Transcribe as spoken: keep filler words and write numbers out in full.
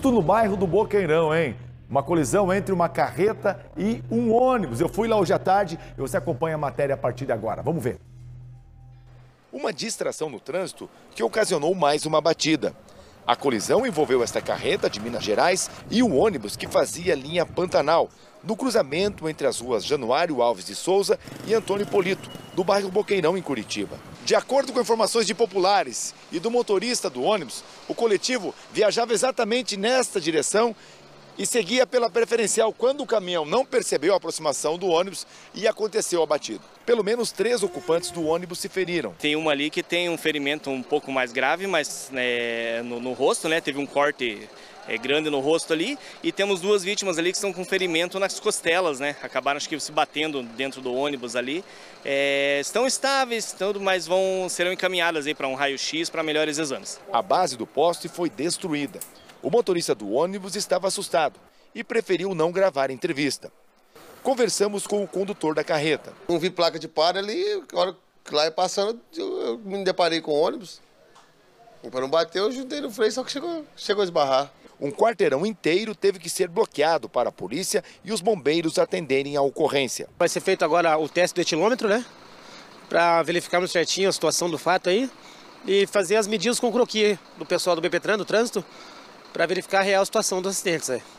Susto no bairro do Boqueirão, hein? Uma colisão entre uma carreta e um ônibus. Eu fui lá hoje à tarde e você acompanha a matéria a partir de agora. Vamos ver. Uma distração no trânsito que ocasionou mais uma batida. A colisão envolveu esta carreta de Minas Gerais e um ônibus que fazia linha Pantanal, no cruzamento entre as ruas Januário Alves de Souza e Antônio Hipólito, do bairro Boqueirão, em Curitiba. De acordo com informações de populares e do motorista do ônibus, o coletivo viajava exatamente nesta direção e seguia pela preferencial quando o caminhão não percebeu a aproximação do ônibus e aconteceu a batida. Pelo menos três ocupantes do ônibus se feriram. Tem uma ali que tem um ferimento um pouco mais grave, mas né, no, no rosto, né, teve um corte é, grande no rosto ali. E temos duas vítimas ali que estão com ferimento nas costelas, né? Acabaram acho que se batendo dentro do ônibus ali. É, estão estáveis, tudo, mas vão, serão encaminhadas para um raio-x para melhores exames. A base do poste foi destruída. O motorista do ônibus estava assustado e preferiu não gravar a entrevista. Conversamos com o condutor da carreta. Não vi placa de para ali, a hora que lá ia passando, eu me deparei com o ônibus. Para não bater, eu juntei no freio, só que chegou, chegou a esbarrar. Um quarteirão inteiro teve que ser bloqueado para a polícia e os bombeiros atenderem a ocorrência. Vai ser feito agora o teste do etilômetro, né? Para verificarmos certinho a situação do fato aí e fazer as medidas com o croquis do pessoal do BPTran, do trânsito, para verificar a real situação dos acidentes. Né?